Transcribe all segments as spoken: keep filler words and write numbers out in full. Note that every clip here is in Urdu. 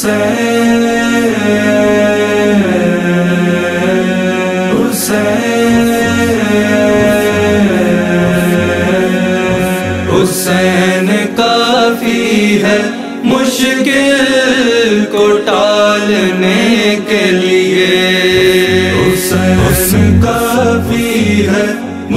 حسین کافی ہے مشکل کو ٹالنے کے لیے، حسین کافی ہے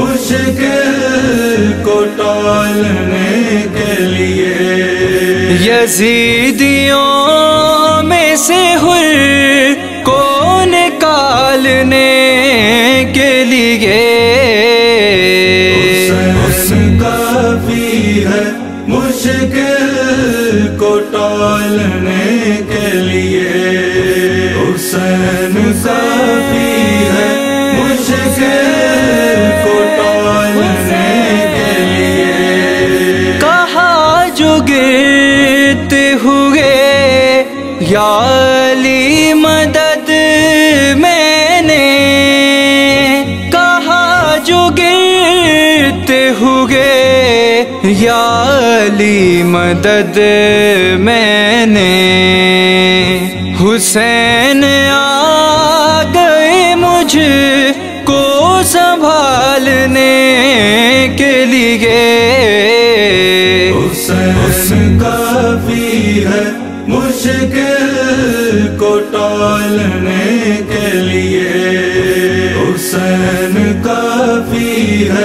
مشکل کو ٹالنے کے لیے، یزیدیوں میں سے حر کو نکالنے کے لیے، حسین کافی ہے مشکل کو ٹالنے کے لیے، حسین کافی ہے مشکل کو ٹالنے کے لیے، کہا جو گرتے ہوئے یا علی مدد میں نے، کہا جو گرتے ہوئے یا علی مدد میں نے، حسین آ گئے مجھ کو سنبھالنے کے لیے، حسین کافی ہے مشکل کو ٹالنے کے لیے، حسین کافی ہے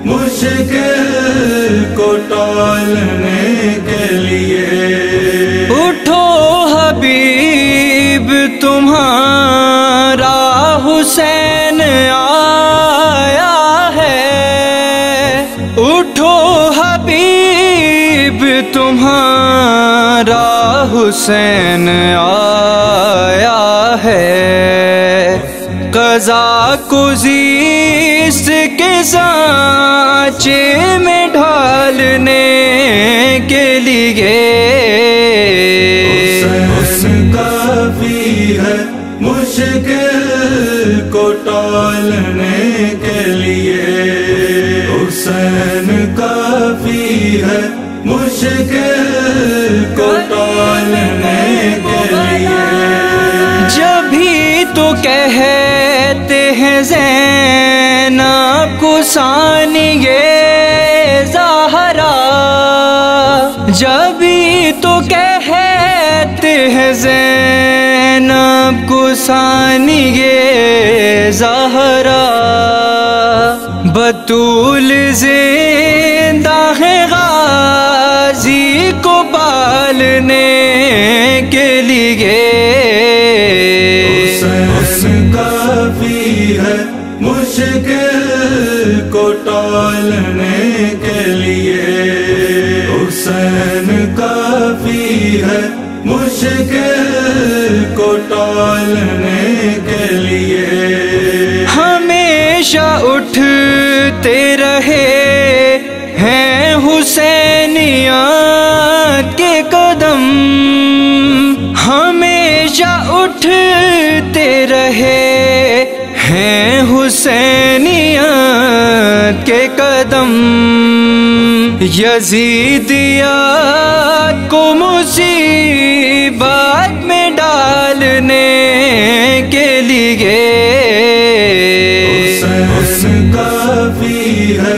مشکل کو ٹالنے کے لیے، اٹھو حبیب تمہارا حسین آیا ہے، اٹھو حبیب تمہارا حسین آیا ہے، قضا کو زیست کے سانچے میں ڈھالنے کے لیے، حسین کافی ہے مشکل کو ٹالنے کے لیے، حسین کافی ہے مشکل کو ٹالنے کے لیے، جبھی تو کہتے ہیں زینب کو ثانیہ زہرا، جبھی تو کہتے ہیں زینب کو ثانیہ زہرا، بطول زندہ ہے غازی کو پالنے کے لیے، حسین کافی ہے مشکل کو ٹالنے کے لیے، حسین کافی ہے مشکل کو ٹالنے کے لیے، ہمیشہ اٹھتے رہے ہیں حسینیت کے قدم، ہمیشہ اٹھتے رہے ہیں حسینیت کے قدم، یزیدیت کو مصیبت میں ڈالنے کے لیے، حسین کافی ہے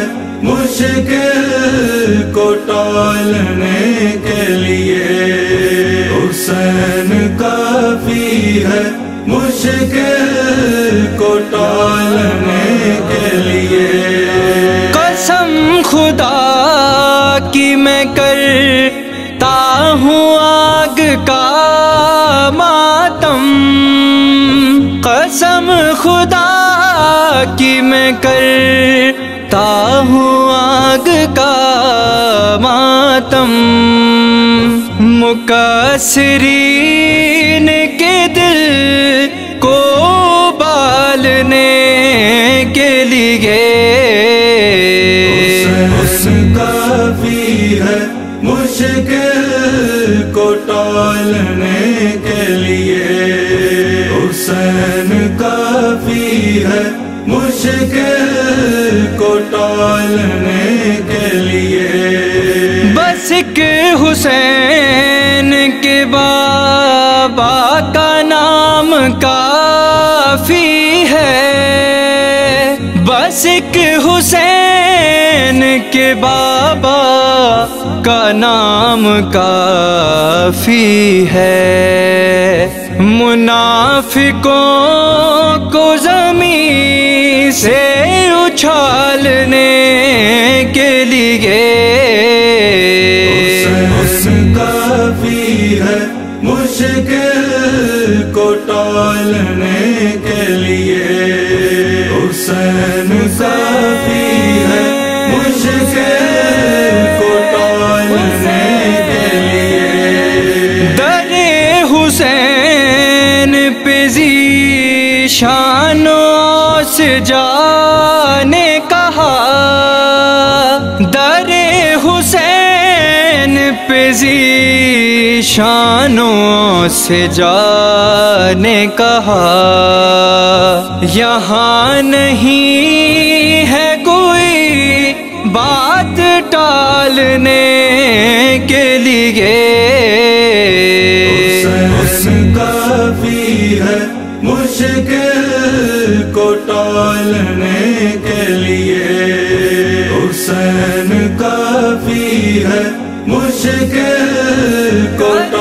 مشکل کو ٹالنے کے لیے، حسین کافی ہے مشکل کو ٹالنے کے لیے، قسم خدا کی میں کرتا ہوں آگ کا ماتم، قسم خدا کی میں کرتا ہوں آگ کا ماتم، مقصرین کے دل کو بالنے کے لیے، حسین کافی ہے مشکل کو ٹالنے کے لیے، حسین کافی ہے مشکل کو ٹالنے کے لیے، بس ایک حسین کے بابا کا نام کافی ہے، بس ایک حسین کے بابا کا نام کافی ہے۔ منافقوں کو زمین سے اچھالنے کے لیے حسین کافی ہے، مشکل کو ٹالنے کے لیے حسین کافی ہے، مشکل کو ٹالنے کے لیے۔ در حسین پہ ذیشان اوس جا نے کہا، در حسین پہ ذیشان اوس جا نے کہا، یہاں نہیں ہے کوئی بات ٹالنے کے لیے۔ حسین کافی ہے، مشکل کو ٹالنے کے لیے حسین کافی ہے، مشکل کو